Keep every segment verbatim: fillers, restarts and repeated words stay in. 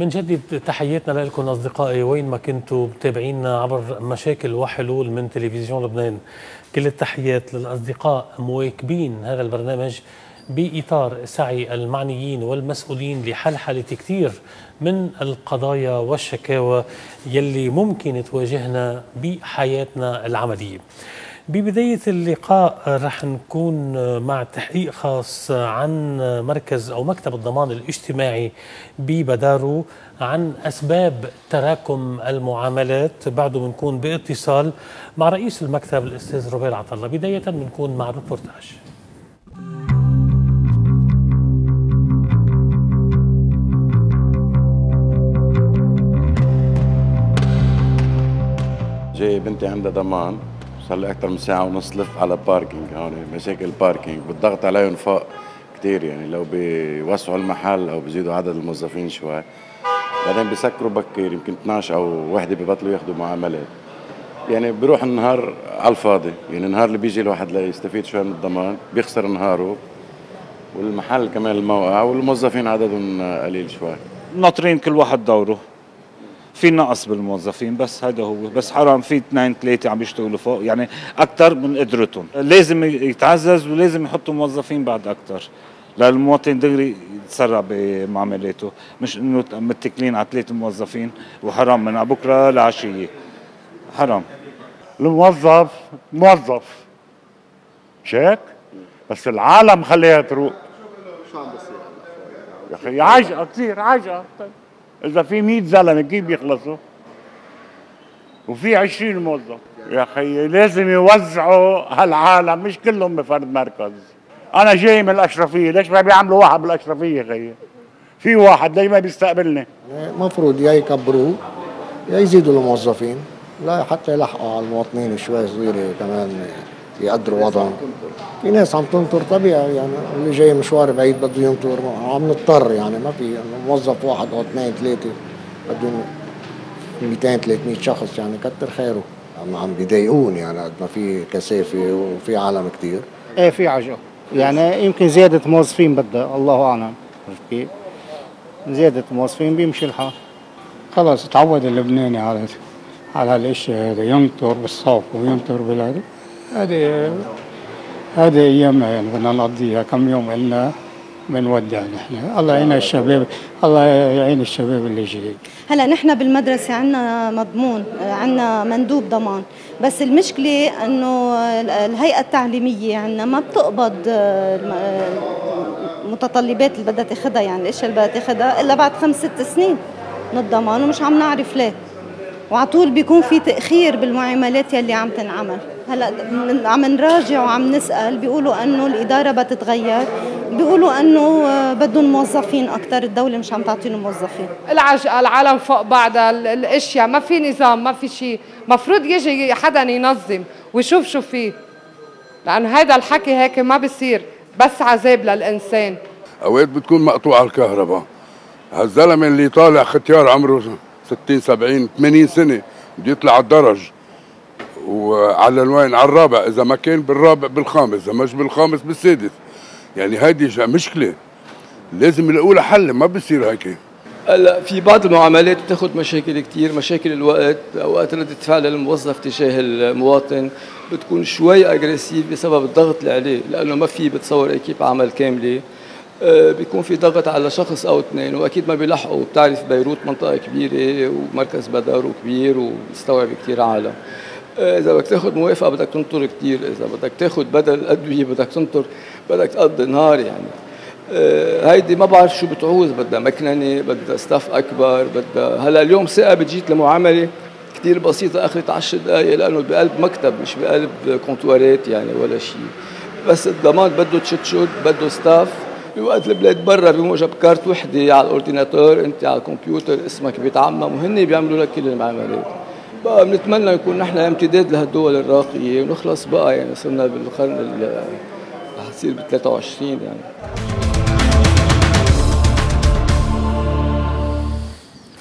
بنجدد تحياتنا لكم أصدقائي وين ما كنتوا متابعينا عبر مشاكل وحلول من تلفزيون لبنان. كل التحيات للأصدقاء مواكبين هذا البرنامج بإطار سعي المعنيين والمسؤولين لحل حالة كثير من القضايا والشكاوى يلي ممكن تواجهنا بحياتنا العملية. ببداية اللقاء رح نكون مع تحقيق خاص عن مركز أو مكتب الضمان الاجتماعي ببدارو عن أسباب تراكم المعاملات. بعده بنكون باتصال مع رئيس المكتب الأستاذ روبيل عطلة. بداية بنكون مع الريبورتاج. جاي بنتي عندها ضمان، صار لي أكثر من ساعة ونص لف على باركينج هون، مشاكل باركينج بالضغط عليهم فوق كثير، يعني لو بيوسعوا المحل أو بيزيدوا عدد الموظفين شوي، بعدين بيسكروا بكير يمكن اثنعش أو وحدة ببطلوا ياخذوا معاملات، يعني بيروح النهار على الفاضي، يعني النهار اللي بيجي الواحد ليستفيد شوي من الضمان بيخسر نهاره، والمحل كمان الموقع والموظفين عددهم قليل شوي. ناطرين كل واحد دوره، في نقص بالموظفين بس هذا هو، بس حرام في اثنين ثلاثة عم يشتغلوا فوق يعني أكثر من قدرتهم، لازم يتعزز ولازم يحطوا موظفين بعد أكثر للمواطن دغري يتسرع بمعاملاته، مش إنه متكلين على ثلاثة موظفين وحرام من بكرة لعشية، حرام. الموظف موظف شيك بس العالم خليها تروق. شو عم بصير يا أخي عجقة كثير عجقة. إذا في مية زلمة كيف بيخلصوا؟ وفي عشرين موظف، يا أخي لازم يوزعوا هالعالم مش كلهم بفرد مركز. أنا جاي من الأشرفية، ليش ما بيعملوا واحد بالأشرفية خيي؟ في واحد ليش ما بيستقبلني؟ المفروض يا يكبروه يا يزيدوا الموظفين، لا حتى يلحقوا على المواطنين شوي صغيرة كمان يقدروا وضعهم. في ناس عم تنطر طبيعي، يعني اللي جاي مشوار بعيد بده ينطر، عم نضطر يعني ما في موظف واحد او اثنين ثلاثه بدهم مئتين ثلاثمئة شخص، يعني كتر خيره. عم عم بيضايقون يعني قد ما في كثافه وفي عالم كثير. ايه في عجقه، يعني يمكن زياده موظفين بدها، الله اعلم. عرفت كيف؟ زياده موظفين بيمشي الحال. خلص تعود اللبناني على على هالاشياء هذا، ينطر بالصوف وينطر بالهذا. هذه هذه ايامنا يعني بدنا نقضيها، كم يوم إلنا بنودع نحن. الله يعين الشباب، الله يعين الشباب اللي جاي. هلا نحن بالمدرسه عندنا مضمون، عندنا مندوب ضمان، بس المشكله انه الهيئه التعليميه عندنا ما بتقبض المتطلبات اللي بدها تاخذها، يعني الاشياء اللي بدها تاخذها الا بعد خمس ست سنين من الضمان، ومش عم نعرف ليه. وعلى طول بيكون في تاخير بالمعاملات يلي عم تنعمل. هلا عم نراجع وعم نسال، بيقولوا انه الاداره بتتغير، بيقولوا انه بدهم موظفين اكثر، الدوله مش عم تعطيهم موظفين. العجقه، العالم فوق بعضها، الاشياء ما في نظام، ما في شيء، مفروض يجي حدا ينظم ويشوف شو فيه، لانه هيدا الحكي هيك ما بصير، بس عذاب للانسان. اوقات بتكون مقطوعه الكهرباء، هالزلمه اللي طالع ختيار عمره ستين سبعين ثمانين سنه بده يطلع على الدرج، وعلى الوين على الرابع، اذا ما كان بالرابع بالخامس، اذا مش بالخامس بالسادس، يعني هيدي مشكله لازم يلاقوا لها حل، ما بصير هيك. هلا في بعض المعاملات بتاخذ مشاكل كثير، مشاكل الوقت، اوقات ردة فعل الموظف تجاه المواطن بتكون شوي اجريسيف بسبب الضغط اللي عليه، لانه ما في بتصور اكيب عمل كامله، بيكون في ضغط على شخص او اثنين، واكيد ما بيلحقوا. بتعرف بيروت منطقه كبيره ومركز بدارو كبير وبيستوعب كثير عالم. اذا بدك تاخذ موافقه بدك تنطر كثير، اذا بدك تاخذ بدل الادويه بدك تنطر، بدك تقضي نهار يعني. هيدي ما بعرف شو بتعوز، بدها مكننه، بدها ستاف اكبر، بدها هلا اليوم ثقه بتجيك لمعامله كثير بسيطه اخذت عشر دقائق، لانه بقلب مكتب مش بقلب كونتوارات يعني ولا شيء. بس الضمان بده تشتشت، بده ستاف. بوقت البلاد برا بموجب كارت وحده على الاورديناتور، انت على الكمبيوتر اسمك بيتعمم وهن بيعملوا لك كل المعاملات. بقى بنتمنى يكون نحن امتداد لهالدول الراقيه ونخلص بقى، يعني صرنا بالقرن اللي رح تصير ب ثلاثة وعشرين يعني.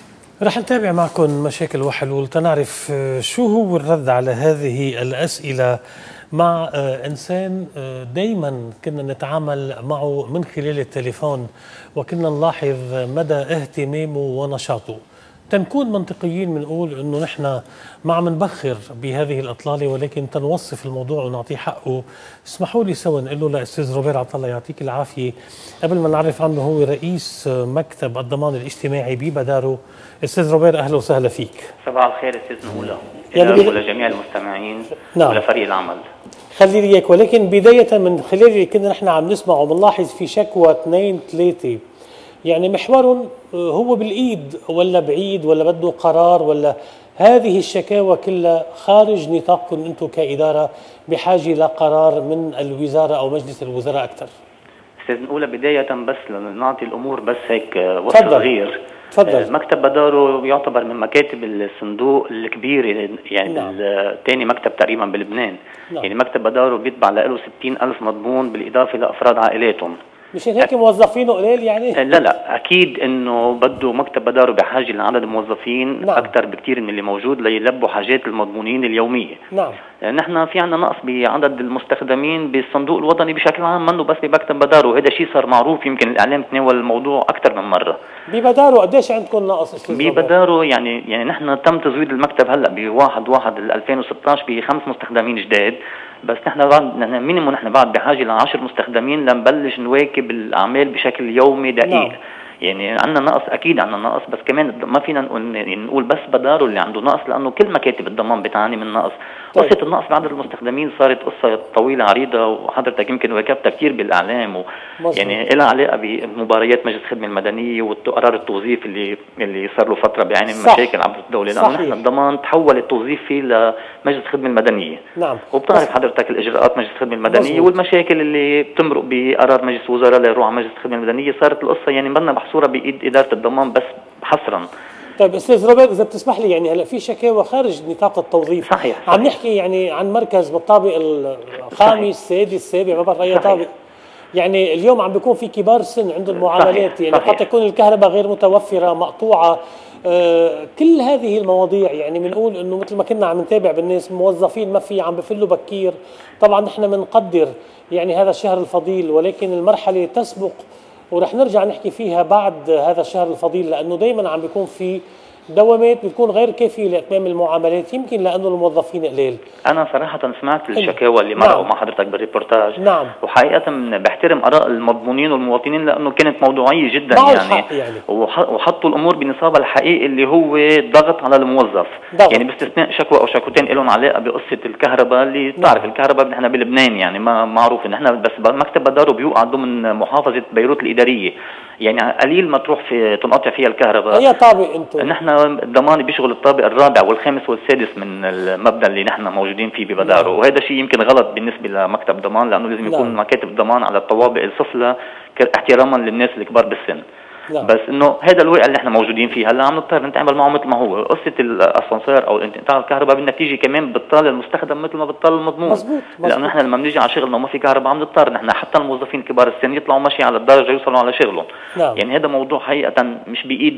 رح نتابع معكم مشاكل وحلول تنعرف شو هو الرد على هذه الأسئلة مع إنسان دايما كنا نتعامل معه من خلال التليفون وكنا نلاحظ مدى اهتمامه ونشاطه. تنكون منطقيين بنقول انه نحن ما عم نبخر بهذه الاطلاله، ولكن تنوصف الموضوع ونعطيه حقه. اسمحوا لي سوا نقول له لاستاذ روبير عطله يعطيك العافيه، قبل ما نعرف عنه هو رئيس مكتب الضمان الاجتماعي ببدارو. استاذ روبير اهلا وسهلا فيك. صباح الخير استاذ نقوله يعني ولجميع المستمعين. نعم. ولفريق العمل. خلي لي اياك، ولكن بدايه من خلال اللي كنا نحن عم نسمعه بنلاحظ في شكوى اثنين ثلاثه، يعني محور هو بالايد ولا بعيد ولا بده قرار، ولا هذه الشكاوى كلها خارج نطاقكم انتم كاداره بحاجه لقرار من الوزاره او مجلس الوزراء اكثر؟ استاذ نقولها بدايه بس لنعطي الامور بس هيك وصف صغير. تفضل. مكتب بدارو يعتبر من مكاتب الصندوق الكبيره، يعني نعم. ثاني مكتب تقريبا بلبنان. نعم. يعني مكتب بدارو بيتبع له ستين ألف مضمون بالاضافه لافراد عائلاتهم. مشان هيك موظفينه قليل يعني؟ لا لا اكيد انه بده مكتب بدارو بحاجه لعدد موظفين. نعم. اكثر بكثير من اللي موجود ليلبوا حاجات المضمونين اليوميه. نعم. نحن في عندنا نقص بعدد المستخدمين بالصندوق الوطني بشكل عام، منه بس بمكتب بدارو، هذا شيء صار معروف، يمكن الاعلام تناول الموضوع اكثر من مره. ببدارو قديش عندكم نقص استاذ؟ ببدارو يعني يعني نحن تم تزويد المكتب هلا بواحد واحد ألفين وستة عشر بخمس مستخدمين جداد، بس نحن بعد نحن مينيموم نحن بعد بحاجه لعشر مستخدمين لنبلش نواكب الاعمال بشكل يومي دقيق. نعم. يعني عندنا نقص، اكيد عندنا نقص، بس كمان ما فينا نقول نقول بس بدارو اللي عنده نقص، لانه كل مكاتب الضمان بتعاني من نقص. طيب. قصه النقص بعدد المستخدمين صارت قصه طويله عريضه، وحضرتك يمكن واكبتها كثير بالاعلام، و يعني لها علاقه بمباريات مجلس الخدمه المدنيه وقرار التوظيف اللي اللي صار له فتره بيعاني من مشاكل عبر الدوله، لانه نحن الضمان تحول التوظيف فيه لمجلس الخدمه المدنيه. نعم. وبتعرف حضرتك الاجراءات مجلس الخدمه المدنيه مزبوط. والمشاكل اللي بتمرق بقرار مجلس الوزراء ليروح على مجلس الخدمه المدنيه، صارت القصه يعني بدنا محصوره بايد اداره الضمان بس حصرا. طيب استاذ روبير اذا بتسمح لي، يعني هلا في شكاوى خارج نطاق التوظيف. صحيح. عم صحيح. نحكي يعني عن مركز بالطابق الخامس السادس السابع ما بعرف اي طابق. يعني اليوم عم بيكون في كبار سن عندهم معاملات، يعني قد تكون الكهرباء غير متوفره مقطوعه. آه كل هذه المواضيع يعني بنقول انه مثل ما كنا عم نتابع بالناس موظفين ما في عم بفلوا بكير. طبعا نحن بنقدر يعني هذا الشهر الفضيل، ولكن المرحله تسبق ورح نرجع نحكي فيها بعد هذا الشهر الفضيل، لانه دائما عم بيكون في دوامات بتكون غير كافيه لاتمام المعاملات، يمكن لانه الموظفين قليل. انا صراحه سمعت الشكاوى اللي مرقوا نعم. مع حضرتك بالريبورتاج. نعم. وحقيقه بحترم اراء المضمونين والمواطنين لانه كانت موضوعيه جدا يعني, يعني وحطوا الامور بنصابها الحقيقي اللي هو ضغط على الموظف. ضغط. يعني باستثناء شكوى او شكوتين لهم علاقه بقصه الكهرباء اللي بتعرف. نعم. الكهرباء نحن بلبنان يعني ما معروف ان احنا بس مكتب بدارو بيوقع ضمن محافظه بيروت الاداريه، يعني قليل ما تروح في تنقطع فيها الكهرباء. اي طابق انتم؟ نحن الضمان بيشغل الطابق الرابع والخامس والسادس من المبنى اللي نحن موجودين فيه ببدارو. نعم. وهذا شيء يمكن غلط بالنسبه لمكتب ضمان، لانه لازم يكون نعم. مكاتب الضمان على الطوابق السفلى احتراما للناس الكبار بالسن. نعم. بس انه هذا الوقع اللي احنا موجودين فيه هلا عم نضطر نتعامل معه مثل ما هو. قصه الاسانسير او انقطاع الكهرباء بالنتيجه كمان بتطال المستخدم مثل ما بتطال المضمون. مزبوط. لانه نحن لما بنيجي على شغلنا وما في كهرباء عم نضطر نحن حتى الموظفين كبار السن يطلعوا ماشي على الدرجه يوصلوا على شغلهم. نعم. يعني هذا موضوع حقيقه مش بايد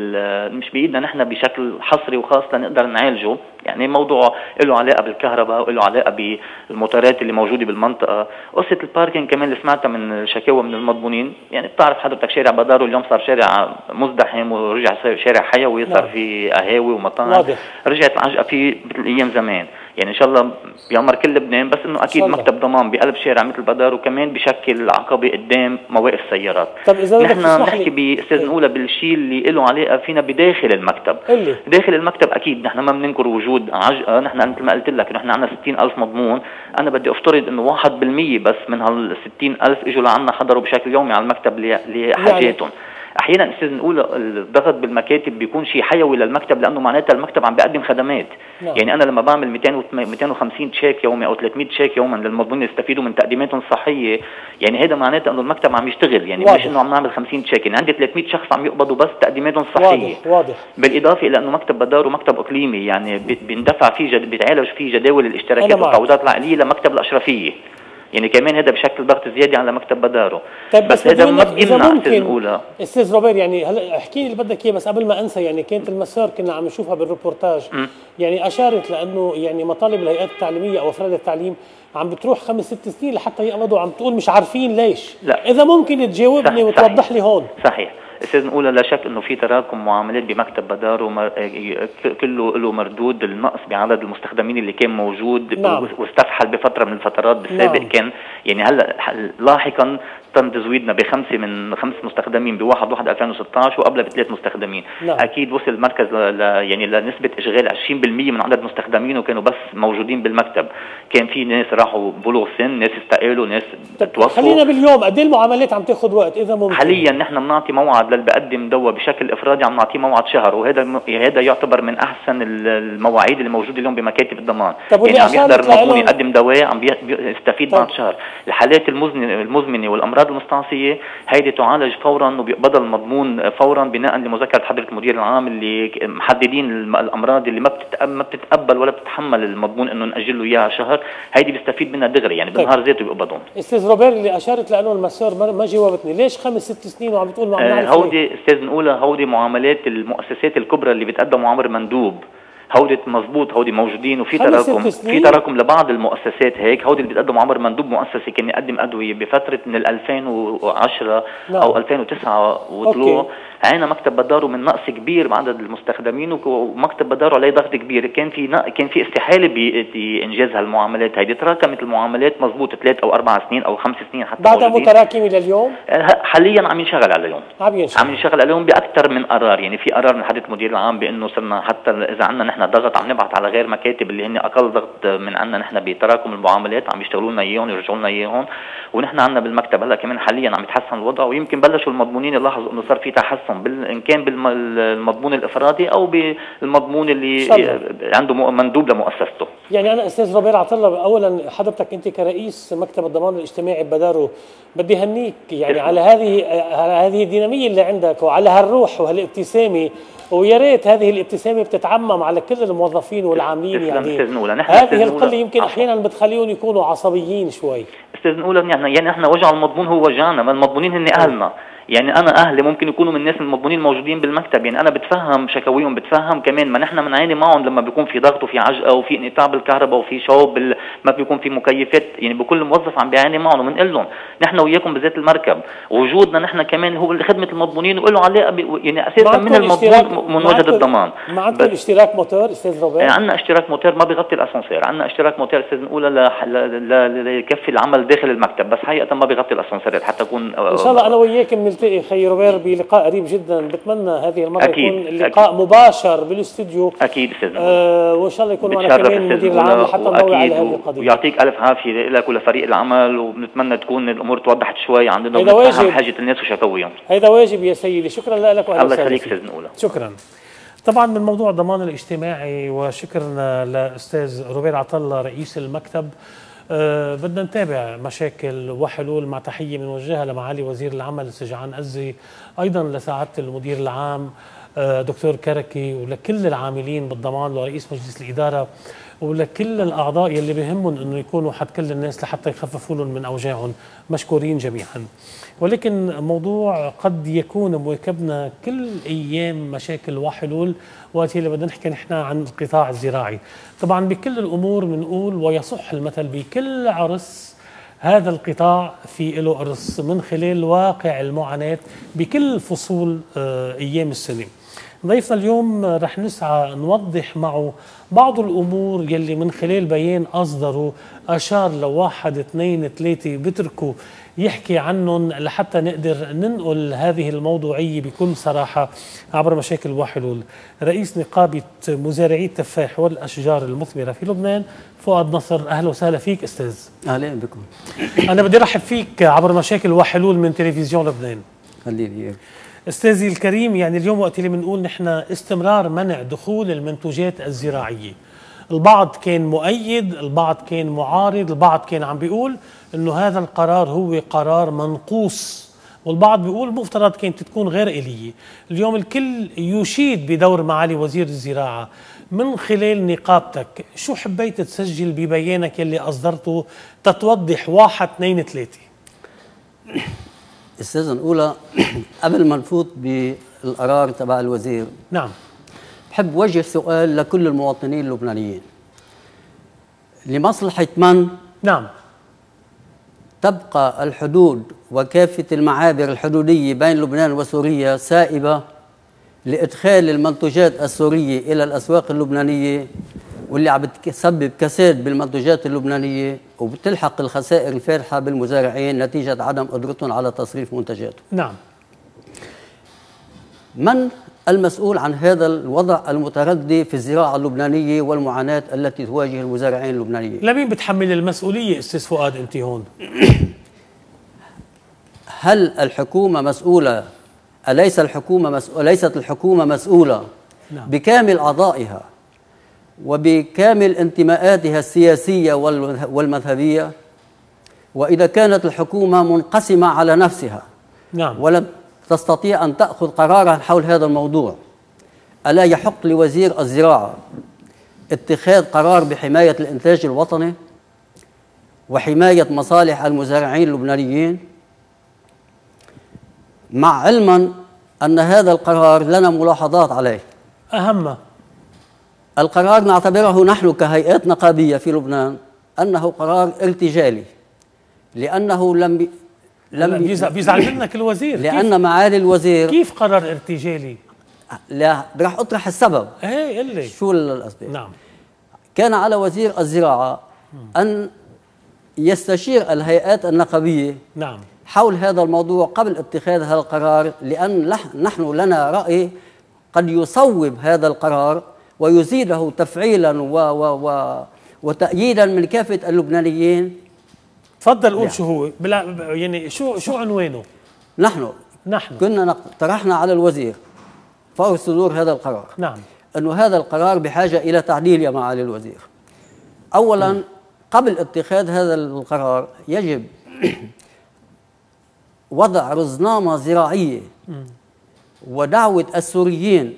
مش بايدنا نحن بشكل حصري وخاص لنقدر نعالجه. يعني موضوع له علاقه بالكهرباء وله علاقه بالموتورات اللي موجوده بالمنطقه. قصه الباركينج كمان اللي سمعتها من الشكاوى من المضمونين، يعني بتعرف حضرتك شارع بدارو اليوم صار شارع مزدحم ورجع شارع حيوي، صار نعم. في قهاوي ومطاعم، رجعت العجقه فيه مثل ايام زمان. يعني ان شاء الله بيعمر كل لبنان، بس انه اكيد مكتب ضمان بقلب شارع مثل بدارو كمان بشكل عقبه قدام مواقف السيارات. طب اذا نحن بنحكي باستاذ نقولها بالشيء اللي له علاقه فينا بداخل المكتب. اللي. داخل المكتب اكيد نحن ما بننكر وجود عجقه، نحن مثل ما قلت لك نحن عندنا ستين ألف مضمون، انا بدي افترض انه واحد بالمية بس من هال ستين ألف اجوا لعنا حضروا بشكل يومي على المكتب لحاجاتهم. يعني. احيانا استاذ نقول الضغط بالمكاتب بيكون شيء حيوي للمكتب، لانه معناتها المكتب عم بيقدم خدمات. نعم. يعني انا لما بعمل مئتين وخمسين تشيك يومي او ثلاثمئة تشيك يوما للمضمونين يستفيدوا من تقديماتهم الصحيه، يعني هذا معناته انه المكتب عم يشتغل، يعني واضح. مش انه عم نعمل خمسين تشيك، يعني عندي ثلاثمئة شخص عم يقبضوا بس تقديماتهم الصحيه. واضح. واضح. بالاضافه الى انه مكتب بدارو مكتب اقليمي، يعني بيندفع فيه جد... بيتعالج فيه جداول الاشتراكات والتعويضات العقليه لمكتب الاشرفيه. يعني كمان هذا بشكل ضغط زياده على مكتب بدارو. طيب بس, بس هذا ما بيمنع ممكن نقولها استاذ روبير، يعني هلا احكي لي اللي بدك اياه بس قبل ما انسى. يعني كانت المسار كنا عم نشوفها بالريبورتاج، يعني اشارت لانه يعني مطالب الهيئات التعليميه او افراد التعليم عم بتروح خمس ست سنين لحتى يقبضوا، عم تقول مش عارفين ليش. لا. اذا ممكن تجاوبني وتوضح لي هون. صحيح استاذ نقولها، لا شك انه في تراكم معاملات بمكتب بدارو كله له مردود النقص بعدد المستخدمين اللي كان موجود. نعم. واستفحل بفتره من الفترات بالسابق. نعم. كان يعني هلا لاحقا تم تزويدنا بخمسه من خمس مستخدمين بواحد واحد ألفين وستة عشر وقبلها بثلاث مستخدمين. نعم. اكيد وصل المركز ل يعني لنسبه اشغال عشرين بالمئة من عدد مستخدمين وكانوا بس موجودين بالمكتب. كان في ناس راحوا بلوغ سن، ناس استقالوا، ناس توفوا. خلينا باليوم قد ايه المعاملات عم تاخذ وقت اذا ممكن؟ حاليا نحن بنعطي موعد للي بقدم دواء بشكل افرادي، عم نعطيه موعد شهر، وهذا هذا يعتبر من احسن المواعيد اللي موجوده اليوم بمكاتب الضمان. يعني عم يقدر المضمون يقدم دواء عم يستفيد بعد شهر. الحالات المزمنه والامراض المستعصيه هيدي تعالج فورا وبيقبضها المضمون فورا بناء لمذكره حضره المدير العام اللي محددين الامراض اللي ما ما بتتقبل ولا بتتحمل المضمون انه ناجل له اياها شهر، هيدي بيستفيد منها دغري يعني بالنهار ذاته بيقبضهم. استاذ روبير اللي اشارت لانه المسار ما جاوبتني، ليش خمس ست سنين وعم بتقول ما عم نعرف؟ هودي استاذ نقولها هودي معاملات المؤسسات الكبرى اللي بتقدم عمر مندوب، هودي مظبوط، هودي موجودين، وفي تراكم في تراكم لبعض المؤسسات هيك. هودي اللي بتقدم عمر مندوب مؤسسي كان يقدم ادويه بفتره من ألفين وعشرة نعم. او ألفين وتسعة وطلوع عانى مكتب بدارو من نقص كبير بعدد المستخدمين، ومكتب بدارو عليه ضغط كبير. كان في كان في استحاله بانجاز هالمعاملات هيدي. تراكمت المعاملات مظبوط ثلاث او اربع سنين او خمس سنين حتى بعدها متراكمه لليوم. حاليا عم ينشغل عليهم عم ينشغل عم ينشغل عليهم باكثر من قرار. يعني في قرار من حضره المدير العام بانه صرنا حتى اذا عندنا نحن ضغط عم نبعث على غير مكاتب اللي هن اقل ضغط من عندنا نحن بتراكم المعاملات، عم يشتغلوا لنا اياهم يرجعوا لنا اياهم. ونحن عندنا بالمكتب هلا كمان حاليا عم يتحسن الوضع، ويمكن بلشوا المضمونين يلاحظوا انه صار في تحسن بال... ان كان بالمضمون الافرادي او بالمضمون اللي عنده مندوب لمؤسسته. يعني انا استاذ روبير عطله، اولا حضرتك انت كرئيس مكتب الضمان الاجتماعي ببدارو بدي هنيك يعني على هذه على هذه الديناميه اللي عندك وعلى هالروح وهالابتسامه، ويا ريت هذه الابتسامه بتتعمم على كل الموظفين والعاملين. يعني هذه القله يمكن احيانا بتخليهم يكونوا عصبيين شوي. استاذ نقول يعني يعني احنا وجع المضمون هو وجعنا، ما المضمونين هن اهلنا. يعني انا اهلي ممكن يكونوا من الناس المضمونين الموجودين بالمكتب، يعني انا بتفهم شكاويهم، بتفهم كمان ما نحن بنعاني معهم لما بيكون في ضغط وفي عجقه وفي انقطاع بالكهرباء وفي شوب ما بيكون في مكيفات. يعني بكل موظف عم بيعاني معهم، وبنقول لهم نحن وياكم بذات المركب، وجودنا نحن كمان هو خدمه المضمونين وله علاقه يعني اساسا من المضمون من وجد الضمان. ما عندكم اشتراك موتور استاذ روبير؟ عندنا اشتراك موتور ما بيغطي الاسانسير، عندنا اشتراك موتور استاذ نقول ليكفي العمل داخل المكتب، بس حقيقه ما بيغطي الاسانسيرات حتى يكون ان شاء الله انا وياك بنلتقي خي روبير بلقاء قريب جدا. بتمنى هذه المره أكيد. يكون اللقاء أكيد. مباشر بالاستوديو. اكيد استاذ آه وان شاء الله يكون معنا كمان المدير العام لحتى نضوي على هذه القضيه. ويعطيك الف عافيه لك ولفريق العمل، وبنتمنى تكون الامور توضحت شوي عندنا ونفهم حاجه الناس وشكاويهم. هذا واجب يا سيدي، شكرا لك واهلا وسهلا. الله يخليك استاذ نقوله. شكرا. طبعا من موضوع الضمان الاجتماعي، وشكرا لاستاذ روبير عطله رئيس المكتب. أه بدنا نتابع مشاكل وحلول مع تحية بنوجهها لمعالي وزير العمل سجعان أزي، أيضا لسعادة المدير العام أه دكتور كركي، ولكل العاملين بالضمان، ولرئيس مجلس الإدارة، ولكل الأعضاء يلي بهمهم أنه يكونوا حد كل الناس لحتى يخففوا لهم من أوجاعهم. مشكورين جميعا. ولكن موضوع قد يكون مواكبنا كل أيام مشاكل وحلول، وقت اللي بدنا نحكي نحن عن القطاع الزراعي. طبعا بكل الأمور بنقول ويصح المثل بكل عرس هذا القطاع في له قرص من خلال واقع المعاناة بكل فصول أيام السنة. ضيفنا اليوم رح نسعى نوضح معه بعض الأمور يلي من خلال بيان أصدره أشار لواحد اثنين ثلاثة بتركوا يحكي عنهم لحتى نقدر ننقل هذه الموضوعية بكل صراحة عبر مشاكل وحلول. رئيس نقابة مزارعي التفاح والأشجار المثمرة في لبنان فؤاد نصر، أهلا وسهلا فيك أستاذ. أهلا بكم. أنا بدي أرحب فيك عبر مشاكل وحلول من تلفزيون لبنان. خليني أستاذي الكريم، يعني اليوم وقت اللي بنقول نحن استمرار منع دخول المنتوجات الزراعية، البعض كان مؤيد، البعض كان معارض، البعض كان عم بيقول انه هذا القرار هو قرار منقوص والبعض بيقول مفترض كانت تكون غير آلية. اليوم الكل يشيد بدور معالي وزير الزراعة. من خلال نقابتك شو حبيت تسجل ببيانك يلي أصدرته تتوضح واحد اثنين ثلاثة؟ استاذ نقولها قبل ما نفوت بالقرار تبع الوزير. نعم. بحب وجه سؤال لكل المواطنين اللبنانيين. لمصلحة من؟ نعم. تبقى الحدود وكافة المعابر الحدودية بين لبنان وسوريا سائبة لإدخال المنتوجات السورية إلى الأسواق اللبنانية، واللي عم بتسبب كساد بالمنتوجات اللبنانية وبتلحق الخسائر الفادحة بالمزارعين نتيجة عدم قدرتهم على تصريف منتجاتهم. نعم. من المسؤول عن هذا الوضع المتردي في الزراعة اللبنانية والمعاناة التي تواجه المزارعين اللبنانيين؟ لمين بتحمل المسؤولية أستاذ فؤاد أنت هون؟ هل الحكومة مسؤولة؟ أليس الحكومة مسؤولة؟ ليست الحكومة مسؤولة نعم. بكامل أعضائها وبكامل انتماءاتها السياسية والمذهبية؟ وإذا كانت الحكومة منقسمة على نفسها نعم. ولم تستطيع أن تأخذ قرارا حول هذا الموضوع، ألا يحق لوزير الزراعة اتخاذ قرار بحماية الإنتاج الوطني وحماية مصالح المزارعين اللبنانيين، مع علما أن هذا القرار لنا ملاحظات عليه؟ أهم القرار نعتبره نحن كهيئات نقابية في لبنان أنه قرار ارتجالي، لأنه لم لم بيزعل منك الوزير. لأن معالي الوزير كيف قرر ارتجالي؟ لا رح أطرح السبب. ايه قل لي شو الأسباب؟ نعم. كان على وزير الزراعة أن يستشير الهيئات النقابية نعم. حول هذا الموضوع قبل اتخاذ هذا القرار، لأن نحن لنا رأي قد يصوب هذا القرار ويزيده تفعيلا و و و وتأييدا من كافة اللبنانيين. تفضل قول يعني. شو هو بلا يعني شو شو عنوانه؟ نحن نحن كنا اقترحنا على الوزير فور صدور هذا القرار نعم أنه هذا القرار بحاجة إلى تعديل يا معالي الوزير. أولا م. قبل اتخاذ هذا القرار يجب وضع رزنامة زراعية م. ودعوة السوريين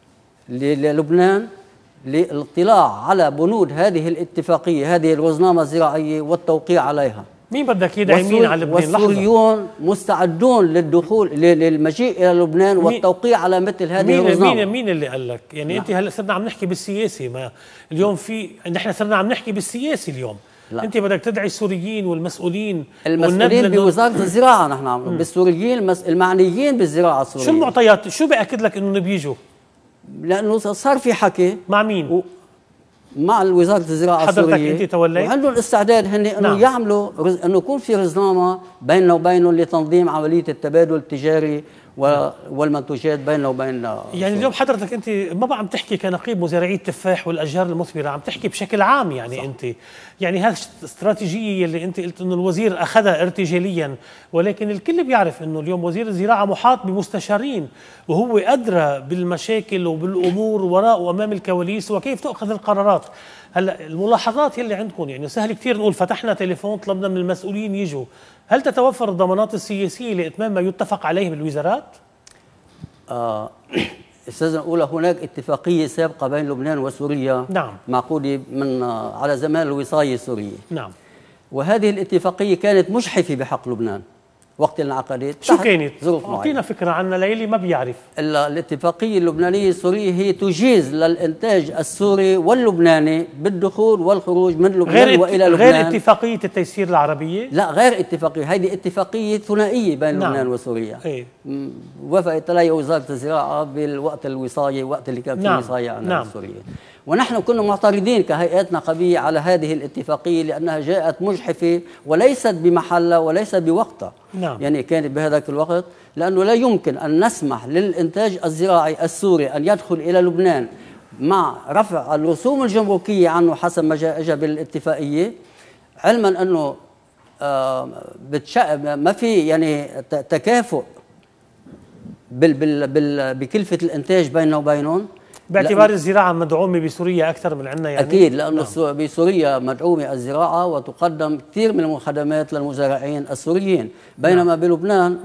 للبنان للاطلاع على بنود هذه الاتفاقية، هذه الرزنامة الزراعية والتوقيع عليها. مين بدك يدعي مين على لبنان؟ والسوريون مستعدون للدخول للمجيء إلى لبنان والتوقيع على مثل هذه مين الرزنامة. مين مين اللي قال لك؟ يعني لا. أنت هلا صرنا عم نحكي بالسياسي، ما اليوم في نحن صرنا عم نحكي بالسياسي اليوم. لا. أنت بدك تدعي السوريين والمسؤولين المسؤولين بوزارة الزراعة. نحن عم بالسوريين المس... المعنيين بالزراعة السورية. شو المعطيات؟ شو بأكد لك إنه بيجوا؟ لأنه صار في حكي مع مين؟ و... مع وزارة الزراعة حضرتك السورية. حضرتك أنت توليت؟ وعندهم الاستعداد هن أنه نعم. يعملوا رز... أنه يكون في رزنامة بيننا وبينهم لتنظيم عملية التبادل التجاري و... والمنتوجات بيننا وبين. يعني اليوم حضرتك أنت ما بقى عم تحكي كنقيب مزارعي التفاح والأشجار المثمرة، عم تحكي بشكل عام. يعني صح. أنت يعني هذه الاستراتيجية اللي أنت قلت إنه الوزير أخذها ارتجاليا، ولكن الكل بيعرف إنه اليوم وزير الزراعة محاط بمستشارين وهو أدرى بالمشاكل وبالأمور وراء وأمام الكواليس وكيف تأخذ القرارات. هلا الملاحظات يلي عندكم يعني سهل كثير نقول فتحنا تليفون طلبنا من المسؤولين يجوا، هل تتوفر الضمانات السياسية لإتمام ما يتفق عليه بالوزارات؟ آه استاذ نقول هناك اتفاقية سابقة بين لبنان وسوريا نعم. معقودة من آه على زمان الوصاية السورية. نعم. وهذه الاتفاقية كانت مجحفة بحق لبنان وقت الانعقادات. شو كانت؟ اعطينا فكرة عنها للي ما بيعرف. الاتفاقية اللبنانية السورية هي تجيز للإنتاج السوري واللبناني بالدخول والخروج من لبنان غير وإلى لبنان. غير اتفاقية التيسير العربية؟ لا غير اتفاقية، هذه اتفاقية ثنائية بين نعم. لبنان وسوريا. ايه؟ وافقت عليها وزارة الزراعة بالوقت الوصاية، وقت اللي كان في نعم. وصاية عن نعم. السوريين. ونحن كنا معترضين كهيئات نقابية على هذه الاتفاقية لأنها جاءت مجحفة وليست بمحلها وليست بوقتها. نعم. يعني كانت بهذاك الوقت، لأنه لا يمكن أن نسمح للإنتاج الزراعي السوري أن يدخل إلى لبنان مع رفع الرسوم الجمركية عنه حسب ما جاء بالاتفاقية، علما أنه آه ما في يعني تكافؤ بال بال بال بكلفة الإنتاج بيننا وبينهم، باعتبار الزراعة مدعومة بسوريا أكثر من عندنا. يعني أكيد لأنه نعم. بسوريا مدعومة الزراعة وتقدم كثير من الخدمات للمزارعين السوريين، بينما نعم. بلبنان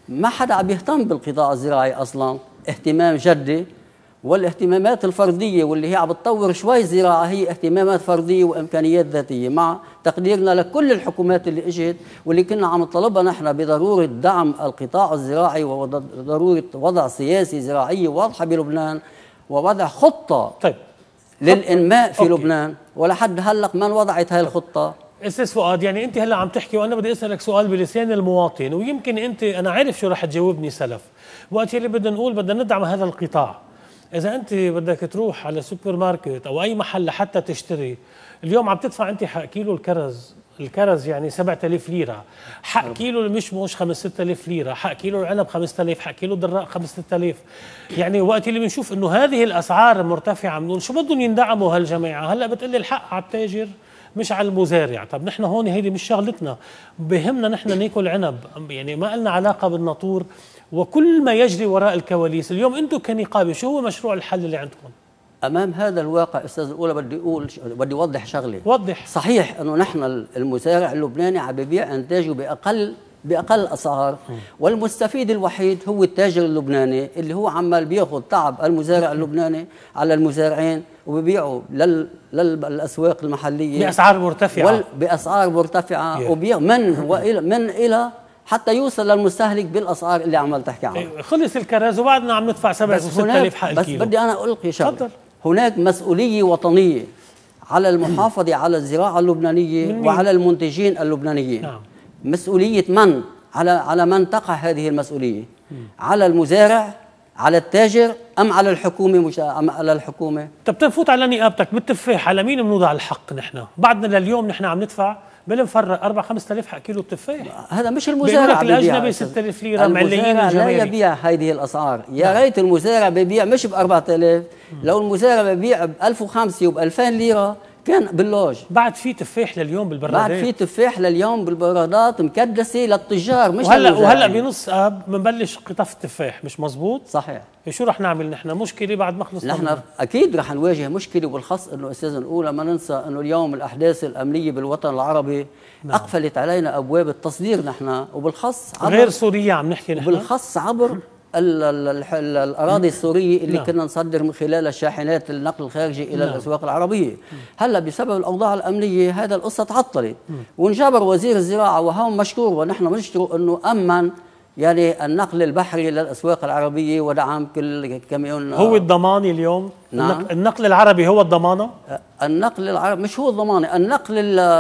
ما حدا عم يهتم بالقطاع الزراعي اصلا اهتمام جدي، والاهتمامات الفرديه واللي هي عم بتطور شوي الزراعه هي اهتمامات فرديه وامكانيات ذاتيه، مع تقديرنا لكل الحكومات اللي اجت واللي كنا عم نطلبها نحن بضروره دعم القطاع الزراعي وضروره وضع سياسه زراعيه واضحه بلبنان ووضع خطه طيب للانماء في أوكي. لبنان، ولحد هلا ما انوضعت هاي الخطه. استاذ فؤاد، يعني انت هلا عم تحكي وانا بدي اسالك سؤال بلسان المواطن، ويمكن انت انا عارف شو رح تجاوبني سلف، وقت اللي بدنا نقول بدنا ندعم هذا القطاع. اذا انت بدك تروح على سوبر ماركت او اي محل لحتى تشتري، اليوم عم تدفع انت حق كيلو الكرز، الكرز يعني سبعة آلاف ليره، حق كيلو المشمش خمسة ستة آلاف ليره، حق كيلو العنب خمسة آلاف، حق كيلو الدراء خمسة ستة آلاف. يعني وقت اللي بنشوف انه هذه الاسعار مرتفعه بنقول شو بدهم يندعموا هالجماعه؟ هلا بتقلي الحق على التاجر مش على المزارع. طب نحن هون هيدي مش شغلتنا، بهمنا نحن ناكل عنب، يعني ما لنا علاقه بالناطور وكل ما يجري وراء الكواليس. اليوم انتم كنقابه شو هو مشروع الحل اللي عندكم؟ امام هذا الواقع استاذ الاولى بدي اقول بدي اوضح شغله. وضح. صحيح انه نحن المزارع اللبناني عم ببيع انتاجه باقل باقل اسعار، والمستفيد الوحيد هو التاجر اللبناني اللي هو عمال بياخذ تعب المزارع اللبناني على المزارعين وببيعه لل للاسواق المحليه باسعار مرتفعه وال... باسعار مرتفعه yeah. وبيع من والى من الى حتى يوصل للمستهلك بالاسعار اللي عمال تحكي عنها. خلص الكرز وبعدنا عم ندفع سبعة وستة آلاف حق الكيلو. بس بدي انا القي شغله، هناك مسؤوليه وطنيه على المحافظه على الزراعه اللبنانيه وعلى المنتجين اللبنانيين. نعم. مسؤوليه من؟ على على من تقع هذه المسؤوليه؟ م. على المزارع، على التاجر، ام على الحكومه؟ مش ام على الحكومه؟ طب تنفوت على نقابتك بالتفاح، على مين بنوضع الحق نحن؟ بعدنا لليوم نحن عم ندفع بنفرق أربعة خمسة آلاف حق كيلو التفاح. هذا مش المزارع بيبيع، الاجنبي ستة آلاف ليره معليين لا يبيع هذه الاسعار. يا نعم. ريت المزارع بيبيع مش ب أربعة آلاف، لو المزارع بيبيع ب ألف وخمسمئة وب ألفين ليره كان باللوج. بعد في تفاح لليوم بالبرادات، بعد في تفاح لليوم بالبرادات مكدسه للتجار مش وهلا للمزارعين. وهلا بنص اب بنبلش قطف التفاح، مش مزبوط؟ صحيح. شو رح نعمل نحن؟ مشكله بعد ما خلصنا نحن اكيد رح نواجه مشكله، وبالخاص انه استاذ الاولى ما ننسى انه اليوم الاحداث الامنيه بالوطن العربي نعم. اقفلت علينا ابواب التصدير نحن، وبالخص عبر غير سوريا عم نحكي نحن، وبالخص عبر ال ال ال الاراضي السوريه اللي نعم. كنا نصدر من خلالها شاحنات النقل الخارجي الى نعم. الاسواق العربيه. هلا بسبب الاوضاع الامنيه هذا القصه تعطلت، وانجبر وزير الزراعه وهو مشكور ونحن بنشكره انه امن يعني النقل البحري للاسواق العربيه ودعم كل كاميون. هو الضماني اليوم؟ نعم. النقل العربي هو الضمانه؟ النقل العربي مش هو الضمانه، النقل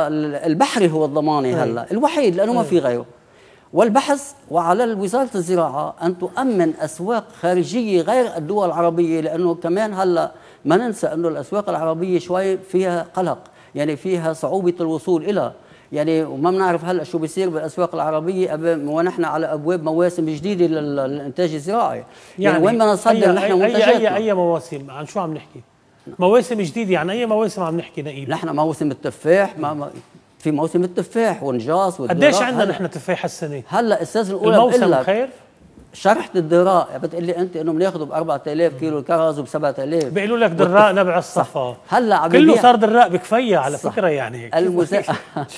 البحري هو الضماني هلا الوحيد لانه ما في غيره. والبحث وعلى وزارة الزراعة أن تؤمن أسواق خارجية غير الدول العربية، لأنه كمان هلا ما ننسى أنه الأسواق العربية شوي فيها قلق، يعني فيها صعوبة الوصول إلى، يعني وما بنعرف هلا شو بيصير بالأسواق العربية ونحن على أبواب مواسم جديدة للإنتاج الزراعي. يعني, يعني وين بدنا نصدر نحن منتجاتنا؟ أي, أي, أي مواسم؟ عن شو عم نحكي؟ مواسم جديدة، عن أي مواسم عم نحكي نقيب؟ نحن موسم التفاح، ما في موسم التفاح والنجاص والدراء. قديش عندنا نحن تفاح السنه؟ هلا استاذ الاولى الموسم خير؟ شرحت الدراء بتقول لي انت انه بناخذه ب أربعة آلاف كيلو الكرز وب سبعة آلاف، بيقولوا لك دراء نبع الصفا. هلا عم كله صار دراء بكفيه على صح. فكره يعني المزارع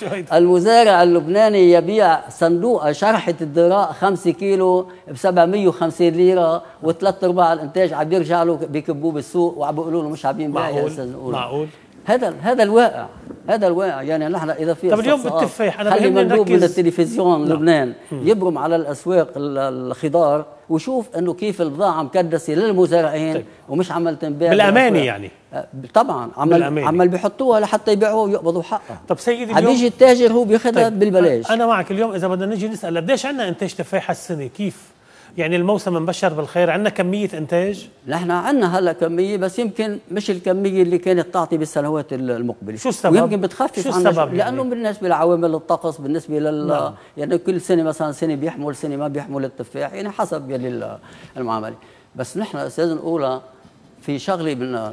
المزارع اللبناني يبيع صندوق شرحه الدراء خمسة كيلو ب سبعمئة وخمسين ليره، وثلاث ارباع الانتاج عم بيرجع له بكبوه بالسوق وعم بيقولوا له مش عم ينباع يا استاذ الاولى. معقول؟ هذا هذا الواقع، هذا الواقع. يعني نحن اذا في طب اليوم بالتفاح انا خلي مندوب من التلفزيون لا. لبنان يبرم على الاسواق الخضار وشوف انه كيف البضاعه مكدسه للمزارعين طيب. ومش عمال تنباع بالامانه يعني. طبعا عمال عمال بيحطوها لحتى يبيعوها ويقبضوا حقها. طب سيدي اليوم عم يجي التاجر هو بياخذها طيب. بالبلاش. انا معك اليوم اذا بدنا نجي نسال قديش عندنا انتاج تفاح هالسنه؟ كيف؟ يعني الموسم مبشر بالخير، عندنا كمية إنتاج؟ نحن عندنا هلا كمية بس يمكن مش الكمية اللي كانت تعطي بالسنوات المقبلة. شو السبب؟ ويمكن بتخفف شو السبب يعني؟ لأنه بالنسبة لعوامل الطقس، بالنسبة لل نعم. يعني كل سنة مثلا سنة بيحمل سنة ما بيحمل التفاح، يعني حسب يعني المعاملة. بس نحن أستاذ الأولى في شغلة بدنا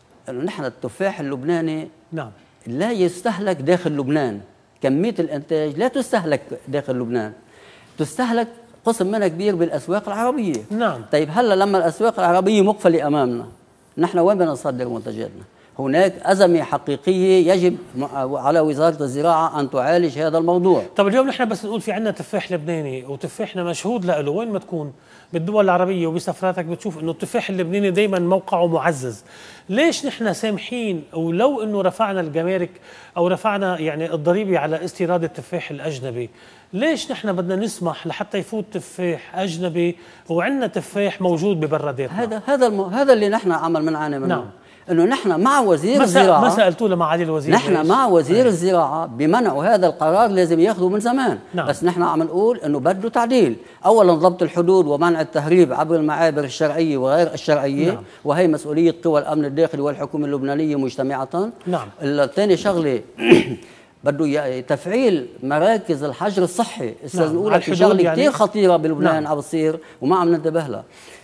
نحن التفاح اللبناني نعم لا يستهلك داخل لبنان، كمية الإنتاج لا تستهلك داخل لبنان، تستهلك قسم منها كبير بالاسواق العربيه. نعم. طيب هلا لما الاسواق العربيه مقفله امامنا، نحن وين بدنا نصدر منتجاتنا؟ هناك أزمة حقيقية يجب على وزارة الزراعة أن تعالج هذا الموضوع. طب اليوم نحن بس نقول في عندنا تفاح لبناني وتفاحنا مشهود له، وين ما تكون بالدول العربية وبسفراتك بتشوف انه التفاح اللبناني دائما موقعه معزز. ليش نحن سامحين ولو انه رفعنا الجمارك او رفعنا يعني الضريبة على استيراد التفاح الاجنبي، ليش نحن بدنا نسمح لحتى يفوت تفاح اجنبي وعندنا تفاح موجود ببراداتنا؟ هذا هذا الم... هذا اللي نحن عمل بنعاني منه. نعم. انه نحن مع وزير ما الزراعه، ما سالتوه لمعالي الوزير، نحن مع وزير أيه. الزراعه بمنع هذا القرار لازم ياخذه من زمان. نعم. بس نحن عم نقول انه بده تعديل، اولا ضبط الحدود ومنع التهريب عبر المعابر الشرعيه وغير الشرعيه. نعم. وهي مسؤوليه قوى الامن الداخلي والحكومه اللبنانيه مجتمعه. نعم. الثاني شغله بده تفعيل مراكز الحجر الصحي. استاذ نعم. نقول في شغله يعني كثير خطيره بلبنان. نعم. عم بتصير وما عم ننتبه لها،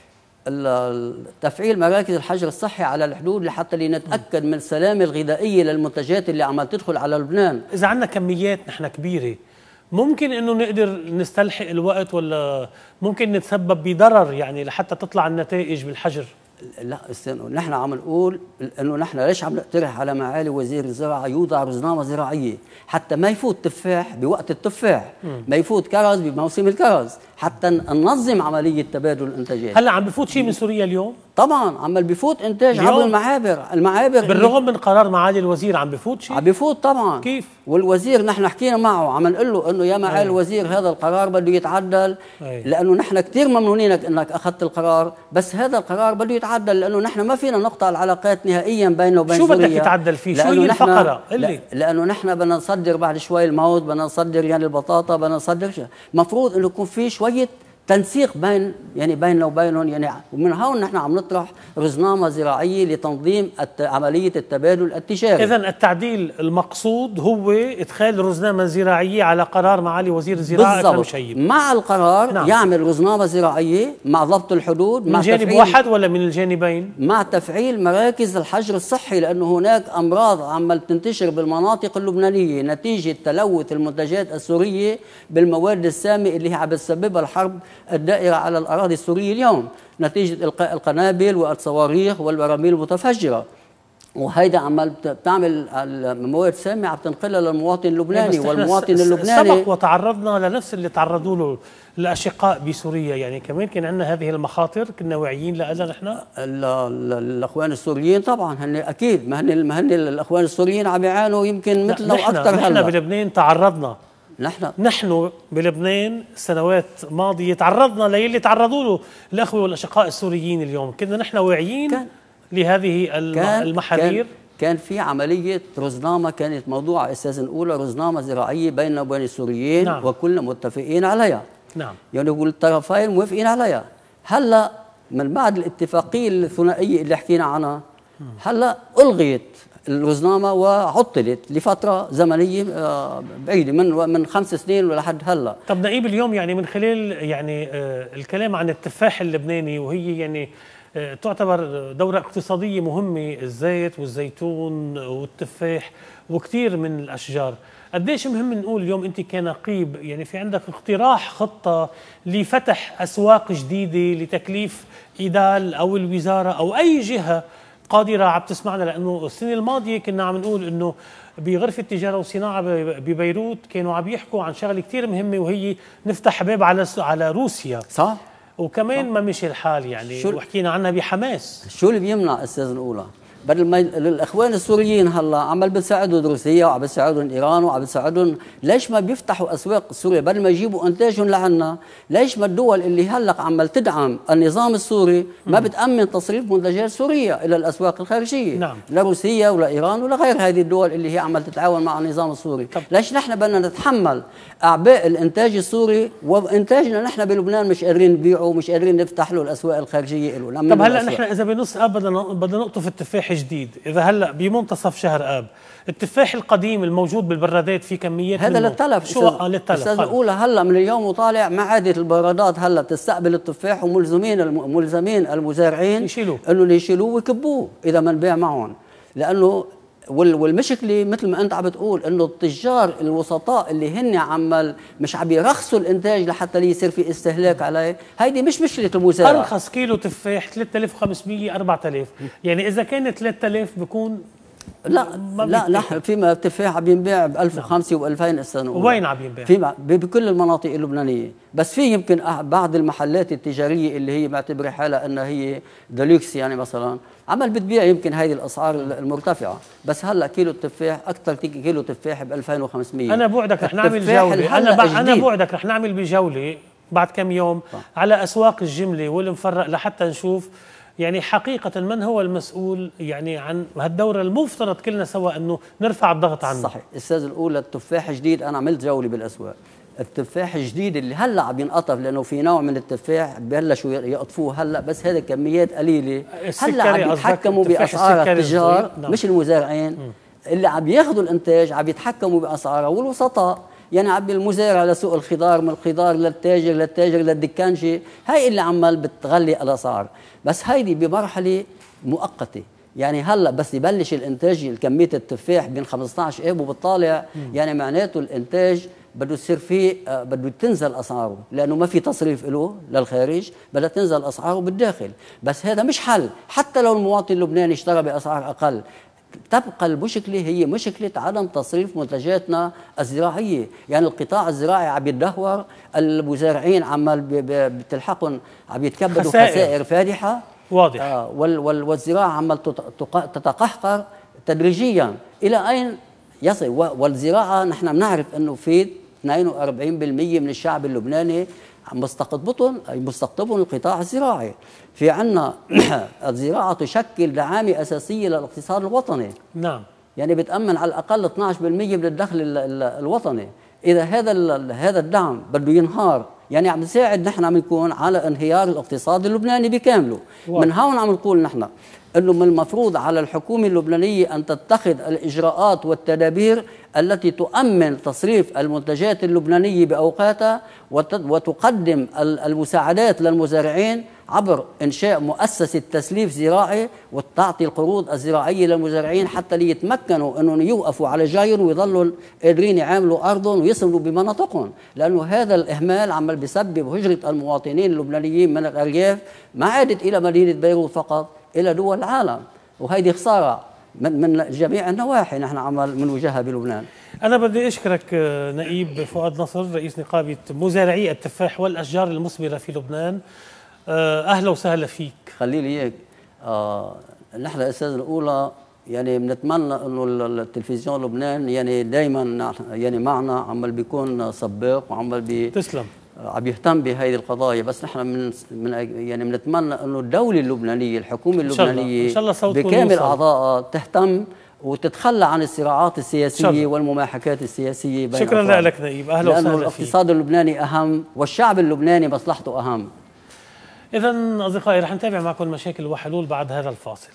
تفعيل مراكز الحجر الصحي على الحدود لحتى لنتاكد من السلامه الغذائيه للمنتجات اللي عم تدخل على لبنان. اذا عندنا كميات نحن كبيره ممكن انه نقدر نستلحق الوقت، ولا ممكن نتسبب بضرر يعني لحتى تطلع النتائج بالحجر؟ لا استنوا، نحن عم نقول انه نحن ليش عم نقترح على معالي وزير الزراعه يوضع رزنامه زراعيه حتى ما يفوت تفاح بوقت التفاح، مم. ما يفوت كرز بموسم الكرز، حتى ننظم عمليه تبادل الانتاجات. هلا عم بفوت شيء من سوريا اليوم؟ طبعا عم بفوت انتاج عبر المعابر، المعابر بالرغم من قرار معالي الوزير عم بفوت شيء؟ عم بفوت طبعا. كيف؟ والوزير نحن حكينا معه عم نقول له انه يا معالي الوزير هذا القرار بده يتعدل. أي. لانه نحن كثير ممنونينك انك اخذت القرار، بس هذا القرار بده يتعدل لانه نحن ما فينا نقطع العلاقات نهائيا بيننا وبين شو سوريا. شو بدك يتعدل فيه؟ شو هي الفقره؟ اللي لانه نحن بدنا نصدر بعد شوي الموز، بدنا نصدر يعني البطاطا، بدنا نصدر شيء، المفروض انه يكون في شويه تنسيق بين يعني بيننا وبينهم يعني. ومن هون نحن عم نطرح رزنامه زراعيه لتنظيم عمليه التبادل التجاري. اذا التعديل المقصود هو ادخال رزنامه زراعيه على قرار معالي وزير الزراعه اكرم شيب. مع القرار نعم. يعمل رزنامه زراعيه مع ضبط الحدود، من مع جانب واحد ولا من الجانبين؟ مع تفعيل مراكز الحجر الصحي، لانه هناك امراض عمال تنتشر بالمناطق اللبنانيه نتيجه تلوث المنتجات السوريه بالمواد السامه اللي هي عم بتسببها الحرب الدائرة على الأراضي السورية اليوم نتيجة إلقاء القنابل والصواريخ والبراميل المتفجرة، وهيدا عمال بتعمل المواد سامة عم تنقلها للمواطن اللبناني. والمواطن اللبناني سبق وتعرضنا لنفس اللي تعرضوا له الأشقاء بسوريا، يعني كمان كان عندنا هذه المخاطر، كنا واعيين لها نحن. الأخوان السوريين طبعا هن أكيد، ما هن ما هن الأخوان السوريين عم يعانوا يمكن مثلنا وأكثر. نحن بلبنان تعرضنا نحن نحن بلبنان سنوات ماضية تعرضنا للي تعرضوا له الأخوة والأشقاء السوريين اليوم، كنا نحن واعيين كان لهذه كان المحاذير. كان, كان في عملية رزنامة، كانت موضوع أساسا الأولى رزنامة زراعية بيننا وبين السوريين. نعم. وكلنا متفقين عليها. نعم. يعني يقول الطرفين موافقين عليها. هلا من بعد الاتفاقية الثنائية اللي حكينا عنها هلا ألغيت الرزنامة وعطلت لفترة زمنية بعيدة من من خمس سنين لحد هلا. طب نقيب اليوم يعني من خلال يعني الكلام عن التفاح اللبناني، وهي يعني تعتبر دورة اقتصادية مهمة، الزيت والزيتون والتفاح وكثير من الأشجار، قديش مهم نقول اليوم أنت كنقيب يعني في عندك اقتراح خطة لفتح أسواق جديدة لتكليف إيدال أو الوزارة أو أي جهة قادرة عم تسمعنا؟ لأنه السنة الماضية كنا عم نقول إنه بغرفة التجارة والصناعة ببيروت كانوا عم يحكوا عن شغلة كتير مهمة، وهي نفتح باب على على روسيا. صح. وكمان صح. ما مشي الحال يعني، وحكينا عنها بحماس. شو اللي بيمنع أستاذ الأولى؟ بدل ما الاخوان السوريين هلا عمال بتساعدوا روسيا وعم بتساعدهم ايران وعم بتساعدهم، ليش ما بيفتحوا اسواق سوريا بدل ما يجيبوا انتاجهم لعنا؟ ليش ما الدول اللي هلا عمال تدعم النظام السوري ما بتامن تصريف منتجات سوريا الى الاسواق الخارجيه؟ نعم. لروسيا ولا ايران ولا غير هذه الدول اللي هي عمال تتعاون مع النظام السوري. طب. ليش نحن بدنا نتحمل اعباء الانتاج السوري وانتاجنا نحن بلبنان مش قادرين نبيعه ومش قادرين نفتح له الاسواق الخارجيه له؟ طب هلا نحن اذا بنص اب بدنا بدنا نقطف التفاح جديد، إذا هلا بمنتصف شهر آب التفاح القديم الموجود بالبرادات في كميات هذا للتلف. شو آه للتلف؟ أستاذ الأولى هلا من اليوم وطالع ما عادت البرادات هلا تستقبل التفاح، وملزمين ملزمين المزارعين يشيلوه انه يشيلوه ويكبوه اذا ما نبيع معهم، لانه والمشكله مثل ما انت عم بتقول انه التجار الوسطاء اللي هن عمال مش عم يرخصوا الانتاج لحتى يصير في استهلاك عليه، هيدي مش مشكله المزارع. ارخص كيلو تفاح ثلاثة آلاف وخمسمية أربعة آلاف، يعني اذا كان ثلاثة آلاف بيكون لا لا لا فيما تفاح عم ينباع ب ألف وخمسة وألفين السنه. وين عم ينباع؟ في بكل المناطق اللبنانيه، بس في يمكن بعض المحلات التجاريه اللي هي معتبره حالها انها هي دلوكس يعني مثلا عمل بتبيع يمكن هذه الاسعار المرتفعه، بس هلا كيلو التفاح اكثر كيلو تفاح ب ألفين وخمسمية. انا بوعدك رح نعمل جوله، انا انا بوعدك رح نعمل بجوله بعد كم يوم آه. على اسواق الجمله والمفرق لحتى نشوف يعني حقيقة من هو المسؤول يعني عن هالدورة المفترض كلنا سوا انه نرفع الضغط عنه. صحيح، استاذ الاولى التفاح جديد، انا عملت جولة بالاسواق، التفاح الجديد اللي هلا عم ينقطف لانه في نوع من التفاح ببلشوا يقطفوه هلا، بس هذا كميات قليلة، هلا عم يتحكموا باسعار التجار نعم. مش المزارعين م. اللي عم ياخذوا الانتاج عم يتحكموا باسعارها، والوسطاء يعني عم المزارع لسوق الخضار، من الخضار للتاجر للتاجر للدكانجي، هاي اللي عمال بتغلي الاسعار، بس هيدي بمرحله مؤقته، يعني هلا بس يبلش الانتاج كميه التفاح بين خمسطعش اب وبتطالع يعني معناته الانتاج بده يصير فيه بده تنزل اسعاره، لانه ما في تصريف له للخارج، بدها تنزل اسعاره بالداخل، بس هذا مش حل، حتى لو المواطن اللبناني اشترى باسعار اقل تبقى المشكله هي مشكله عدم تصريف منتجاتنا الزراعيه، يعني القطاع الزراعي عم يتدهور، المزارعين عمال بتلحقهم عم يتكبدوا خسائر, خسائر فادحه واضح آه وال وال والزراعه عمال تتقهقر تدريجيا الى اين يصل، والزراعه نحن بنعرف انه في اثنين وأربعين بالمئة من الشعب اللبناني عم مستقطبهم مستقطبهم القطاع الزراعي، في عنا الزراعه تشكل دعامه اساسيه للاقتصاد الوطني. نعم، يعني بتامن على الاقل اثنعش بالمئة من الدخل الوطني، اذا هذا هذا الدعم بده ينهار يعني عم نساعد نحن عم نكون على انهيار الاقتصاد اللبناني بكامله. من هون عم نقول نحن انه من المفروض على الحكومه اللبنانيه ان تتخذ الاجراءات والتدابير التي تؤمن تصريف المنتجات اللبنانيه باوقاتها، وتقدم المساعدات للمزارعين عبر انشاء مؤسسه تسليف زراعي، وتعطي القروض الزراعيه للمزارعين حتى ليتمكنوا انهم يوقفوا على جايهم ويضلوا قادرين يعاملوا ارضهم ويصلوا بمناطقهم، لانه هذا الاهمال عمال بيسبب هجره المواطنين اللبنانيين من الارياف ما عادت الى مدينه بيروت فقط، الى دول العالم، وهيدي خساره من من جميع النواحي نحن عمال من وجهها بلبنان. أنا بدي أشكرك نقيب فؤاد نصر رئيس نقابة مزارعي التفاح والأشجار المثمرة في لبنان، أهلا وسهلا فيك. خلي لي إياك. آه نحن أستاذ الأولى يعني بنتمنى إنه التلفزيون لبنان يعني دائما يعني معنا عمال بيكون سباق وعمال بي تسلم عم يهتم بهذه القضايا، بس نحن من, من يعني بنتمنى انه الدوله اللبنانيه الحكومه اللبنانيه إن شاء الله بكامل اعضائها تهتم وتتخلى عن الصراعات السياسيه والمماحكات السياسيه بين شكرا لك نقيب، اهلا وسهلا. لانه الاقتصاد اللبناني اهم والشعب اللبناني مصلحته اهم. اذا اصدقائي رح نتابع معكم مشاكل وحلول بعد هذا الفاصل.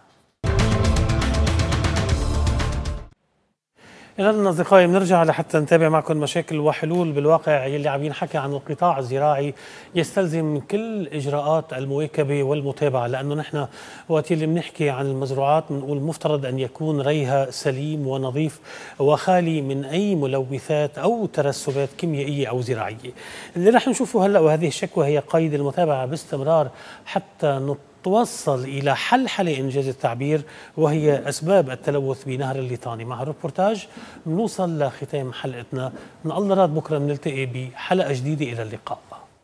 إذا أصدقائي بنرجع لحتى نتابع معكم مشاكل وحلول. بالواقع يلي عم ينحكى عن القطاع الزراعي يستلزم كل إجراءات المواكبة والمتابعة، لأنه نحن وقت اللي بنحكي عن المزروعات بنقول مفترض أن يكون ريها سليم ونظيف وخالي من أي ملوثات أو ترسبات كيميائية أو زراعية. اللي رح نشوفه هلأ وهذه الشكوى هي قيد المتابعة باستمرار حتى توصل إلى حلحلة إنجاز التعبير، وهي أسباب التلوث بنهر الليطاني. مع الريبورتاج بنوصل لختام حلقتنا، من الله راد بكرة بنلتقي بحلقة جديدة. إلى اللقاء.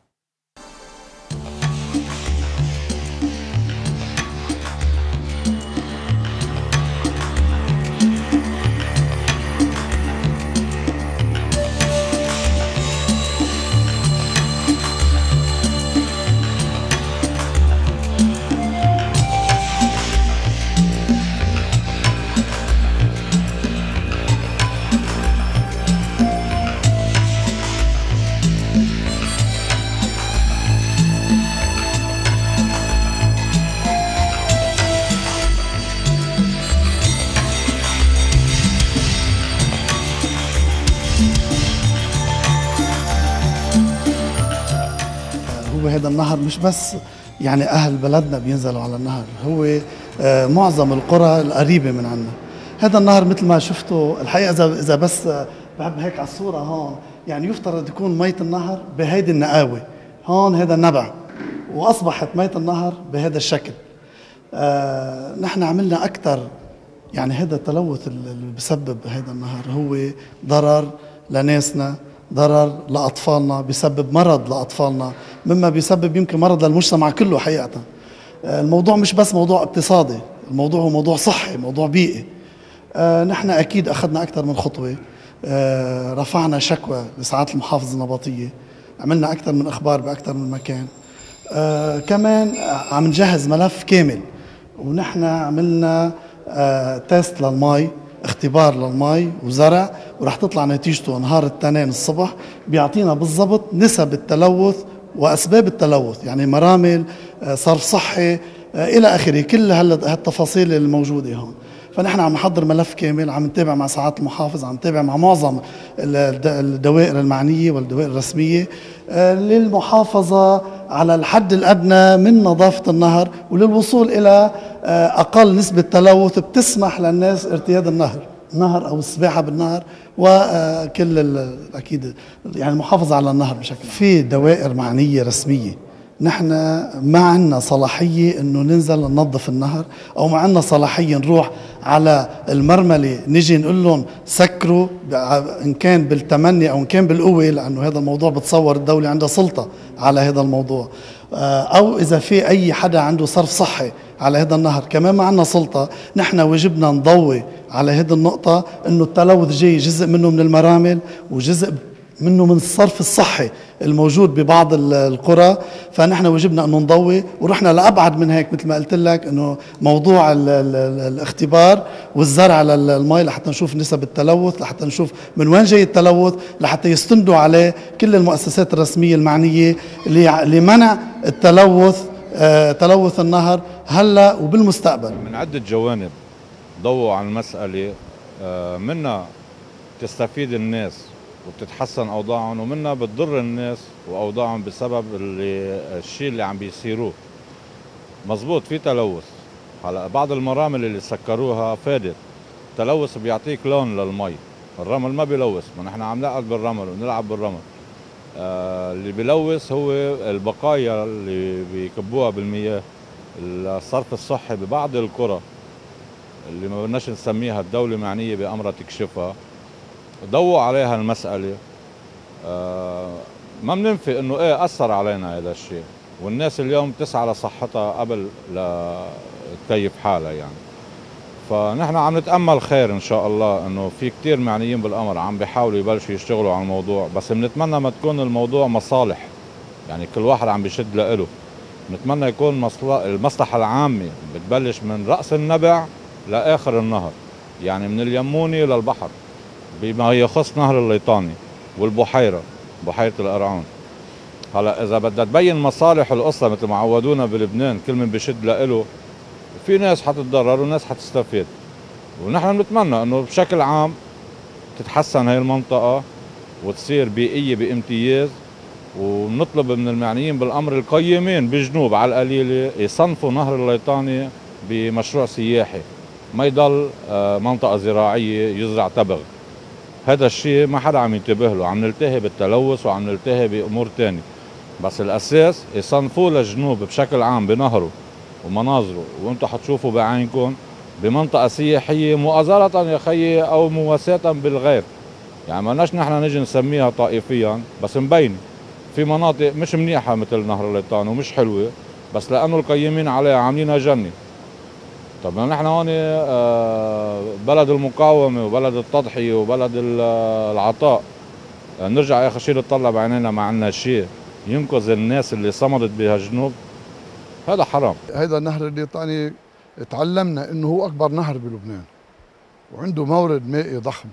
هذا النهر مش بس يعني أهل بلدنا بينزلوا على النهر، هو معظم القرى القريبة من عنا. هذا النهر مثل ما شفتوا الحقيقه اذا اذا بس بحب هيك على الصوره هون، يعني يفترض يكون مية النهر بهيدي النقاوه، هون هذا النبع، واصبحت مية النهر بهذا الشكل. آه نحن عملنا اكثر، يعني هذا التلوث اللي بسبب هذا النهر هو ضرر لناسنا، ضرر لأطفالنا، بيسبب مرض لأطفالنا، مما بيسبب يمكن مرض للمجتمع كله حقيقة. الموضوع مش بس موضوع اقتصادي، الموضوع هو موضوع صحي، موضوع بيئي. آه نحن أكيد أخذنا أكثر من خطوة، آه رفعنا شكوى لسعادة المحافظ النبطية، عملنا أكثر من إخبار بأكثر من مكان. آه كمان عم نجهز ملف كامل، ونحن عملنا آه تيست للمي، اختبار للمي وزرع، ورح تطلع نتيجته نهار الاثنين الصبح، بيعطينا بالضبط نسب التلوث واسباب التلوث، يعني مرامل، صرف صحي، الى اخره، كل هالتفاصيل الموجوده هون. فنحن عم نحضر ملف كامل، عم نتابع مع سعاده المحافظ، عم نتابع مع معظم الدوائر المعنيه والدوائر الرسميه للمحافظه على الحد الادنى من نظافه النهر، وللوصول الى اقل نسبه تلوث بتسمح للناس ارتياد النهر النهر او السباحه بالنهر، وكل اكيد يعني المحافظه على النهر بشكل. في دوائر معنيه رسميه، نحن ما عندنا صلاحيه انه ننزل ننظف النهر، او ما عندنا صلاحيه نروح على المرمله نجي نقول لهم سكروا ان كان بالتمني او ان كان بالقوه، لانه هذا الموضوع بتصور الدوله عندها سلطه على هذا الموضوع، او اذا في اي حدا عنده صرف صحي على هذا النهر كمان ما عندنا سلطه. نحن واجبنا نضوي على هذه النقطه، انه التلوث جاي جزء منه من المرامل وجزء منه من الصرف الصحي الموجود ببعض القرى، فنحن واجبنا انه نضوي، ورحنا لابعد من هيك مثل ما قلت لك، انه موضوع ال ال الاختبار والزرع للمي لحتى نشوف نسب التلوث، لحتى نشوف من وين جاي التلوث، لحتى يستندوا عليه كل المؤسسات الرسميه المعنيه لمنع التلوث، آه تلوث النهر هلا وبالمستقبل. من عده جوانب ضووا على المساله، آه منها تستفيد الناس وبتتحسن اوضاعهم، ومنها بتضر الناس واوضاعهم بسبب اللي الشيء اللي عم بيصيروه. مزبوط في تلوث، هلا بعض المرامل اللي سكروها فادت. التلوث بيعطيك لون للمي، الرمل ما بيلوث، ما نحن عم نقعد بالرمل ونلعب بالرمل. آه اللي بيلوث هو البقايا اللي بيكبوها بالمياه، الصرف الصحي ببعض القرى اللي ما بدناش نسميها الدولة معنية بأمرها تكشفها، ضووا عليها المسألة. آه ما بننفي انه ايه اثر علينا هذا الشيء، والناس اليوم تسعى لصحتها قبل لتكيف حالها يعني. فنحن عم نتأمل خير ان شاء الله، انه في كتير معنيين بالامر عم بيحاولوا يبلشوا يشتغلوا على الموضوع، بس بنتمنى ما تكون الموضوع مصالح، يعني كل واحد عم بيشد لإله. بنتمنى يكون المصلحة العامة بتبلش من رأس النبع لآخر النهر، يعني من اليموني للبحر بما يخص نهر الليطاني والبحيرة، بحيرة القرعون. هلا إذا بدها تبين مصالح القصة مثل ما عودونا بلبنان، كل من بشد لإله، في ناس حتتضرر وناس حتستفيد. ونحن بنتمنى إنه بشكل عام تتحسن هاي المنطقة وتصير بيئية بامتياز، ونطلب من المعنيين بالأمر القيمين بجنوب على القليلة يصنفوا نهر الليطاني بمشروع سياحي، ما يضل منطقة زراعية يزرع تبغ. هذا الشيء ما حدا عم ينتبه له، عم نلتهي بالتلوث وعم نلتهي بأمور تانية، بس الأساس يصنفوه للجنوب بشكل عام بنهره ومناظره، وانتم حتشوفوا بعينكم بمنطقة سياحية مؤازرة يا خيي أو مواساة بالغير. يعني ما لناش نحن نجي نسميها طائفيا، بس مبين في مناطق مش منيحة مثل نهر الليطان ومش حلوة، بس لأنه القيمين عليها عاملينها جنة. طب نحن هون بلد المقاومة وبلد التضحية وبلد العطاء، نرجع آخر شيء نطلع بعينينا ما عندنا شيء ينقذ الناس اللي صمدت بهالجنوب، هذا حرام. هذا النهر الليطاني تعلمنا انه هو اكبر نهر بلبنان وعنده مورد مائي ضخم،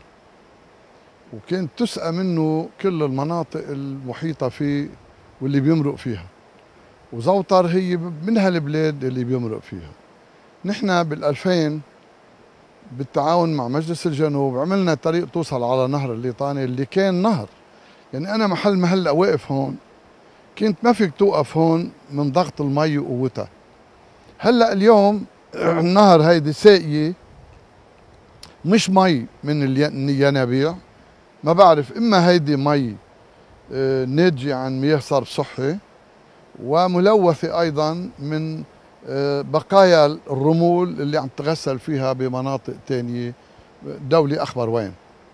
وكانت تسقى منه كل المناطق المحيطة فيه واللي بيمرق فيها، وزوطر هي من هالبلاد اللي بيمرق فيها. نحن بالألفين بالتعاون مع مجلس الجنوب عملنا طريق توصل على نهر الليطاني اللي كان نهر، يعني أنا محل ما هلا واقف هون كنت ما فيك توقف هون من ضغط المي وقوتها. هلا اليوم النهر هيدي ساقية مش مي من الينابيع، ما بعرف اما هيدي مي ناتجة عن مياه صرف صحي وملوثة ايضا من بقايا الرمول اللي عم تغسل فيها بمناطق تانية دولة اخبر وين.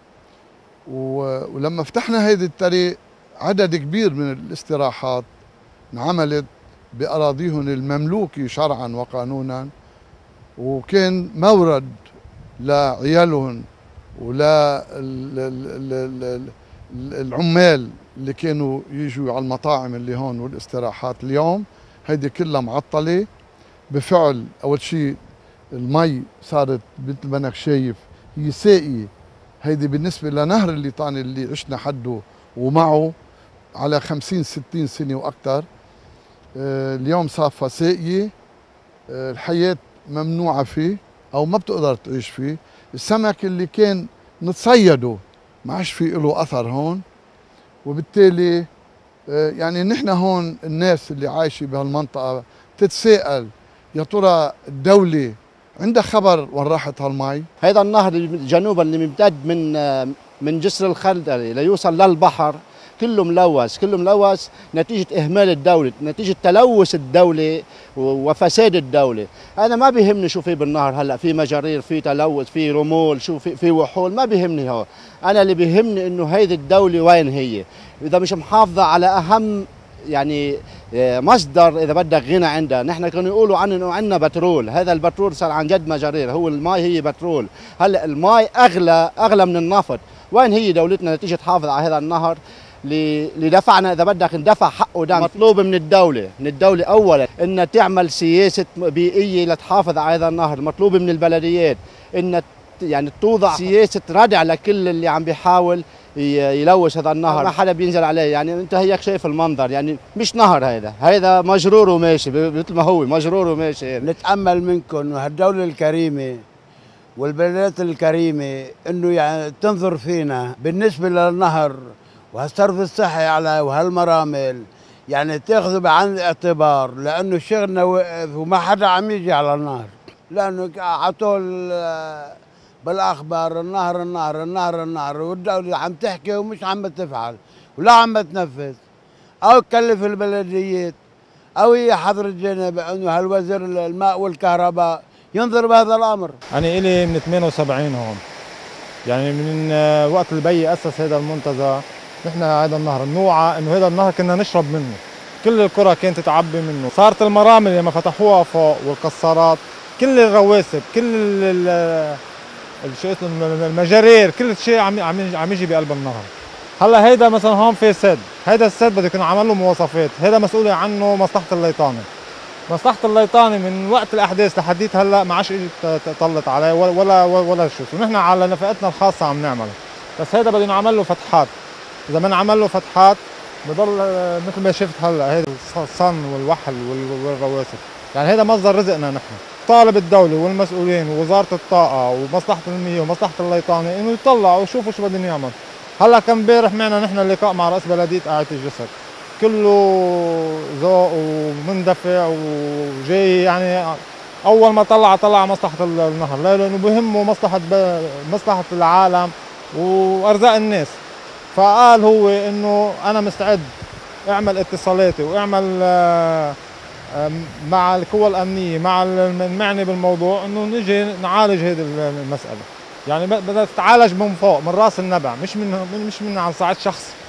ولما فتحنا هيدي الطريق عدد كبير من الاستراحات انعملت بأراضيهم المملوكة شرعا وقانونا، وكان مورد لعيالهم ولا العمال اللي كانوا يجوا على المطاعم اللي هون والاستراحات. اليوم هيدي كلها معطلة بفعل. أول شيء المي صارت مثل ما انك شايف هي ساقية، هيدي بالنسبة لنهر الليطاني اللي عشنا حده ومعه على خمسين ستين سنة وأكثر، اليوم صافة ساقية، الحياة ممنوعة فيه أو ما بتقدر تعيش فيه. السمك اللي كان نتصيده ما عادش في له أثر هون، وبالتالي يعني نحن هون الناس اللي عايشة بهالمنطقة تتساءل يا ترى الدولة عندها خبر وين راحت هالمي؟ هذا النهر جنوبا اللي بيمتد من من جسر الخردلي ليوصل للبحر كله ملوث، كله ملوث نتيجة إهمال الدولة، نتيجة تلوث الدولة وفساد الدولة. أنا ما بيهمني شو في بالنهر هلا، في مجارير، في تلوث، في رمول، شو في في وحول، ما بيهمني هو. أنا اللي بيهمني إنه هيدي الدولة وين هي؟ إذا مش محافظة على أهم يعني مصدر اذا بدك غنى عندها. نحن كانوا يقولوا عنه انه عندنا بترول، هذا البترول صار عن جد مجارير، هو المي هي بترول. هلا المي اغلى اغلى من النفط. وين هي دولتنا نتيجه تحافظ على هذا النهر اللي دفعنا اذا بدك ندفع حقه دم؟ مطلوب من الدوله، من الدوله اولا انها تعمل سياسه بيئيه لتحافظ على هذا النهر، مطلوب من البلديات انها يعني توضع سياسه ردع لكل اللي عم بيحاول يلوث هذا النهر، ما حدا بينزل عليه. يعني انت هيك شايف المنظر، يعني مش نهر، هيدا هيدا مجرور وماشي مثل ما هو مجرور وماشي. نتامل منكم وهالدوله الكريمه والبلدات الكريمه انه يعني تنظر فينا بالنسبه للنهر وهالصرف الصحي على وهالمرامل، يعني تاخذوا بعين الاعتبار، لانه شغلنا وقف وما حدا عم يجي على النهر، لانه على طول بالاخبار النهر النهر النهر النهر، والدوله عم تحكي ومش عم تفعل ولا عم تنفذ، او تكلف البلديات او هي حضر الجنب انه هالوزير الماء والكهرباء ينظر بهذا الامر. انا الي من ثمانية وسبعين هون، يعني من وقت البي اسس هذا المنتزه. نحن هذا النهر النوعه انه هذا النهر كنا نشرب منه، كل القرى كانت تعبي منه. صارت المرامل لما فتحوها فوق والقصارات، كل الرواسب، كل الشيء المجارير، كل شيء عم عم عم يجي بقلب النهر. هلا هيدا مثلا هون في سد، هيدا السد بده يكون عمل له مواصفات، هيدا مسؤولة عنه مصلحة الليطاني. مصلحة الليطاني من وقت الاحداث لحديت هلا ما عادش طلت عليه ولا ولا ولا شيء، ونحن على نفقتنا الخاصة عم نعمل، بس هيدا بده ينعمل له فتحات. إذا ما انعمل له فتحات بضل مثل ما شفت هلا هيدا الصن والوحل والرواسب، يعني هيدا مصدر رزقنا نحن. طالب الدولة والمسؤولين ووزارة الطاقة ومصلحة المياه ومصلحة الليطاني انه يطلعوا ويشوفوا شو بدهم يعملوا. هلا كان امبارح معنا نحن لقاء مع رئيس بلدية قاعة الجسر، كله ذوق ومندفع وجاي، يعني اول ما طلع طلع مصلحة النهر، لانه بهمه مصلحة مصلحة العالم وارزاق الناس. فقال هو انه انا مستعد اعمل اتصالاتي واعمل مع القوى الامنيه مع المعني بالموضوع انه نجي نعالج هذه المساله، يعني بدها تتعالج من فوق من راس النبع، مش من مش من على صعيد شخص.